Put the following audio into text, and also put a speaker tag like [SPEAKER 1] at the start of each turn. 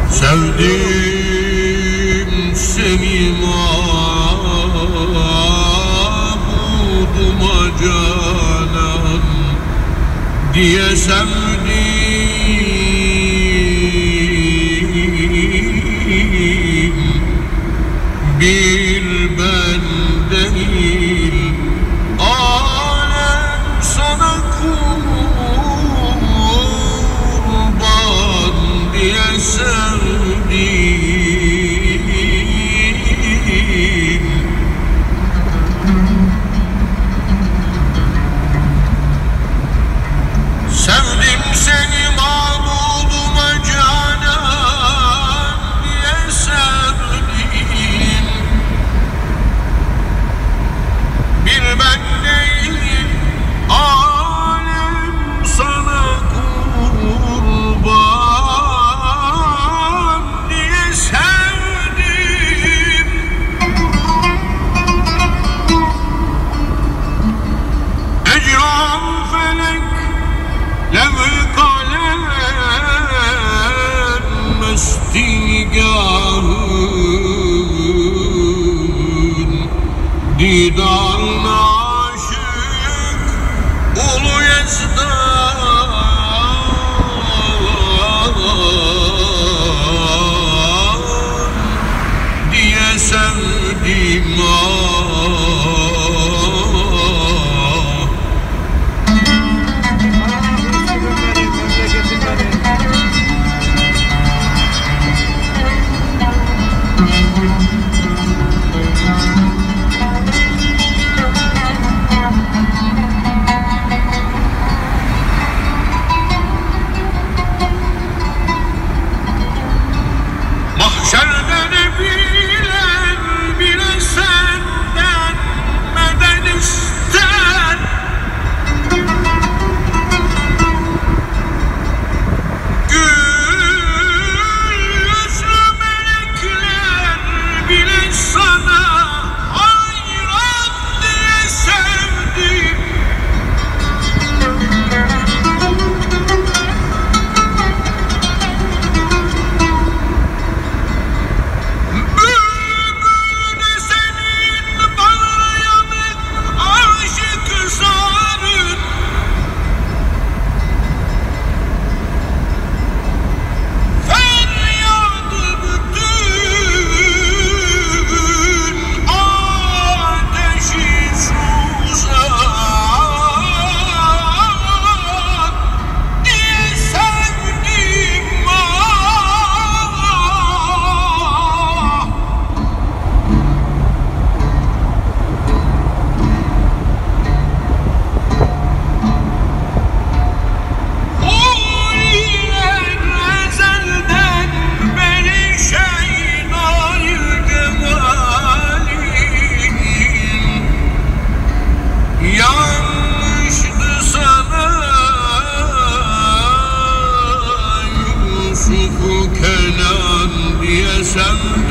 [SPEAKER 1] Sevdim seni mabuduma canan diye sevdim. Bir ben değil alem sana kurban diye sevdim. Sevdim seni mabuduma canan diye sevdim. Bir ben değil alem sana kurban diye sevdim. Ecran felek levh-i kalem mestigahın didarına aşık ulu Yezdan diye sevdim. Mahşerde ne bilen bile senden meden ister. Gül yüzlü melekler bile sana hayran diye sevdim. Bülbül de senin bağlayanın aşık zarın. Feryadı bütün ateşi suzan diye sevdim. Huliler ezelden beri şeydayı cemalin yanmıştı sana Yusuf-u Kenan diye sevdim.